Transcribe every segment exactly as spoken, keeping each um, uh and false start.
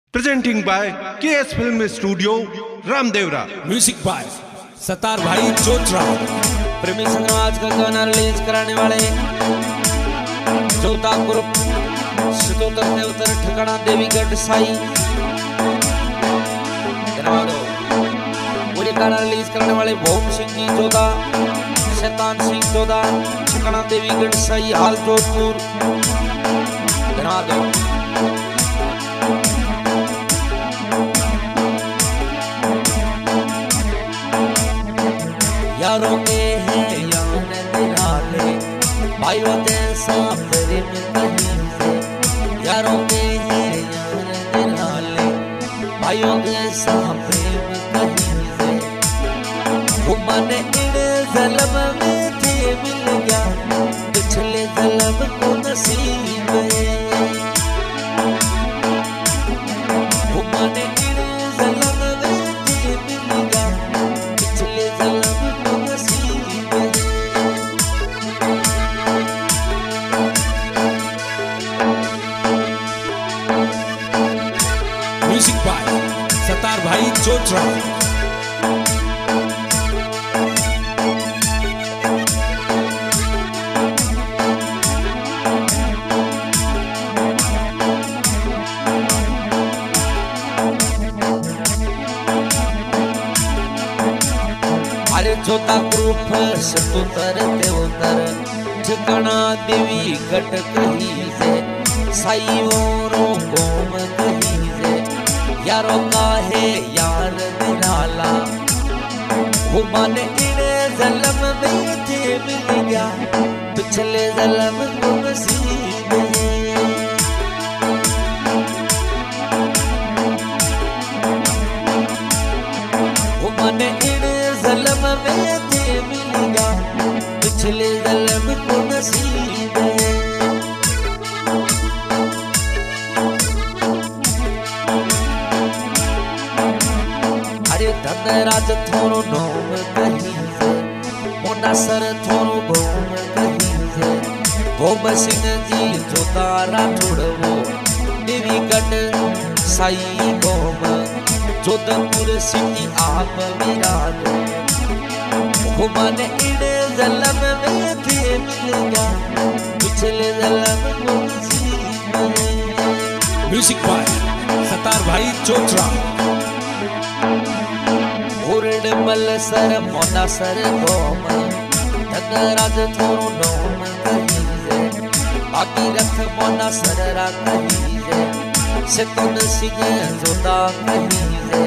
Presenting by K S Film Studio, Ramdevra. Music by Sattar भाई चोत्रा। प्रेमी समाज का गाना रिलीज कराने वाले चौथा ग्रुप सितोतर देवतर ठिकाना देवीगढ़ साई पूरी गाना रिलीज कराने वाले भोम सिंह जी चौथा, शैतान सिंह चौथा, ठिकाना देवीगढ़ साई हाल जोधपुर। यारों के हैं यार निराले, भाइयों जैसा प्रेम कहीं से। यारों के हैं यार निराले, भाइयों जैसा प्रेम कहीं से। वो मन इन जन्म में थे मिल गया, पिछले जन्म को नसीब है। वो मन इन जन्म में थे मिल गया, पिछले जन्म म्यूजिक बाय सतार भाई चोत्रा। अरे चौथा ग्रुप सतुतर देवतर ठिकाना देवी गट कहीं से। साई औरों गोम कहीं से। यारों का है यार निराला, वो मन इन जन्म में थे मिल गया, पिछले जन्म को नसीब है। वो मन इन जन्म में थे मिल गया, पिछले जन्म को नसीब है। धनराज थोरो नोम कहीं से, मोना सर थोरो गोम कहीं से। गोम सिंह जी जोता राठौड़ वो देवीगढ़ साई गोम, जोधपुर सिटी आप विराज। वो मन इन जन्म में थे मिल गया, पिछले जन्म को नसीब है। म्यूजिक बाय सतार भाई चोत्रा। मल सर मोना सर गोम, धनराज थोरो नोम कहीं से। बाकी रख मोना सर रा कहीं से। सितोन सिंह जोता कहीं से।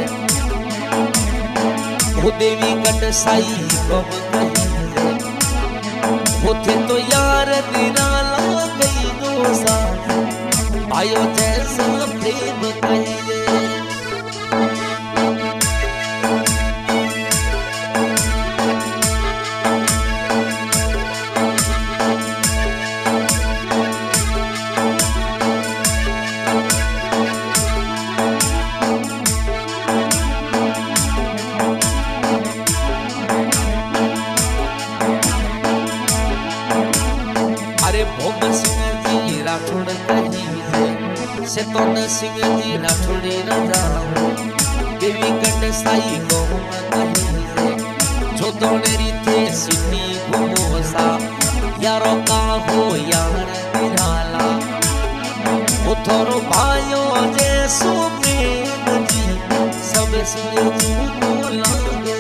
वो देवीगढ़ साई गोम कहीं से। वो थे तो यार निराला गई दोसा, आयो जैसा प्रेम कहीं से। भोम सिंह जी राठौड़ कहीं से। शैतान सिंह जी राठौड़ राजा, देवीगढ़ साई गोम कहीं से। जो दोनेरी थे सिटी घुमोसा, यारों का हो यार निराला, वो थोरो भाइयों जैसो प्रेम जी, सब सुने जी को लागे।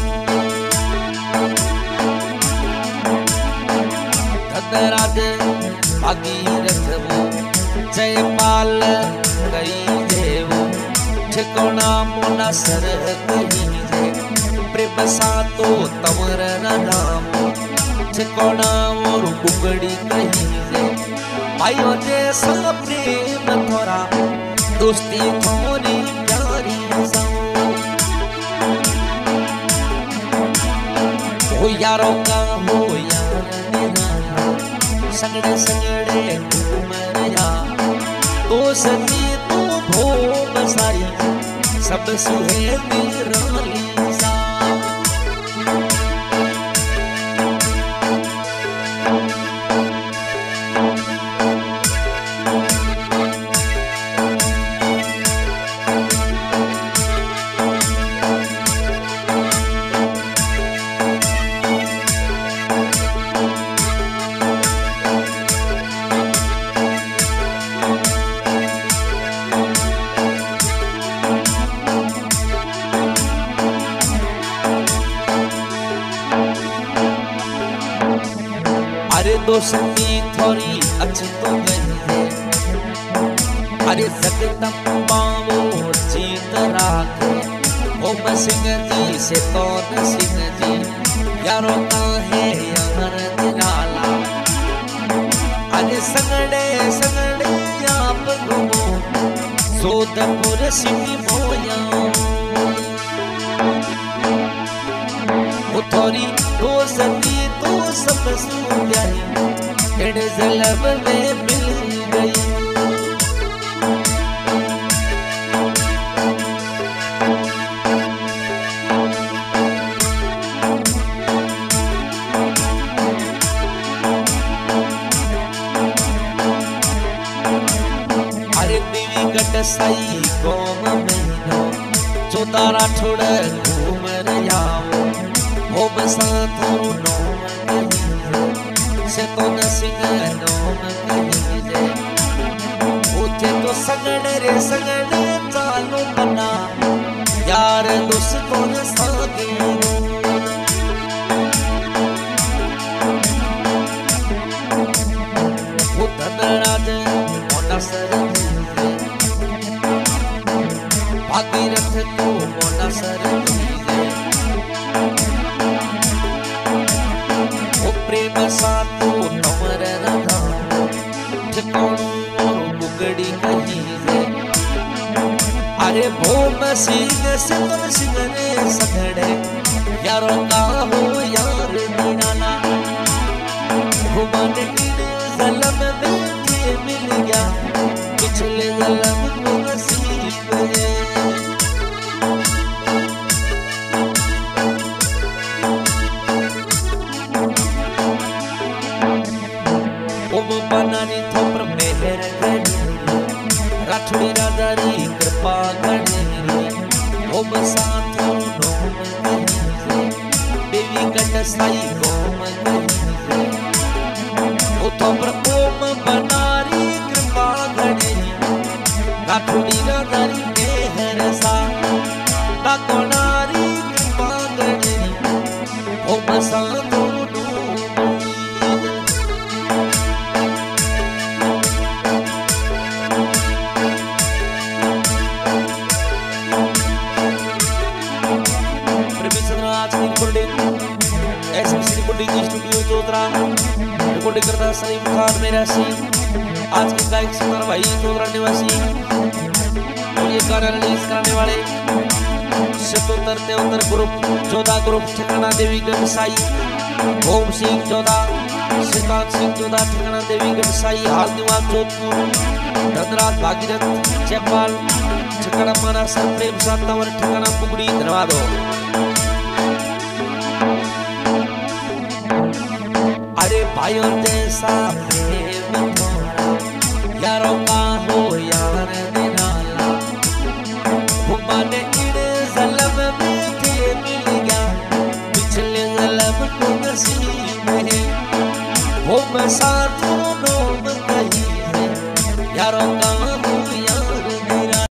धनराज भागीरथ वो जयपाल कई देव, ठिकाना मोना सर कहीं से। प्रेम सा तो तमर नाम, ठिकाना और बुगड़ी कहीं से। भाइयों जैसा प्रेम थोड़ा, दोस्ती थोड़ी प्यारी सा। हो यारों का हो यार निराला, संगड़े संगड़े घूम रहा। तो सती तो भोग सारी, सब सुहे निराली सा। दोस्ती थोड़ी अच्छी तो गई है। अरे जगदम्बा वो जीत राखे ओम सिंह जी से कौन सिंह जी यारों का है यार निराला। अरे संगड़े संगड़े आप घूमो सोदपुर सिटी मोया वो थोड़ी दोस्ती तो सब सुन गई एड़े जलब में मिल गई। साई कौम महीनो चौदारा छोड़ घूम रहा हो बसा थोरू नोम कही से तो न सिंह नोम कही उठे तो सगड़े रे सगड़े चालू बना यार दोस्तों न सागे वो धनराज मोना सर भागीरथ तो मोना सर वो प्रेम सा तो नमर रहा ठिकानों बुगड़ी कही है। अरे भोम सिंह से तुम सिंह ने सगड़े यारों का हो यार निराला घुमान जलम में थे मिल गया पिछले जलम को नसीब है। बनानी थोपर मेहर गणी राठौड़ी राजारी कृपा गणी ओम साथो नोम कही देवी गण साई गोम कही ओ थोपर ओम बनारी कृपा गणी राठौड़ी राजारी मेहर सा डाकोनारी कृपा गणी ओम साथो स्टूडियो चौधरा रिकॉर्डिंग करता सलीम खान मेरा सी आज के गायक सतार भाई चौधरा निवासी और ये गाना रिलीज कराने वाले सतोत्तर तेहत्तर ग्रुप चौदह ग्रुप ठिकाना देवीगढ़ साई ओम सिंह चौदह श्रीकांत सिंह चौदह ठिकाना देवीगढ़ साई हाल निवास जोधपुर धनराज भागीरथ जयपाल ठिकाना माना सर प्रेम सातावर ठिकाना बुगड़ी धन्यवाद हो। अरे भाइयों जैसा प्रेम यारों का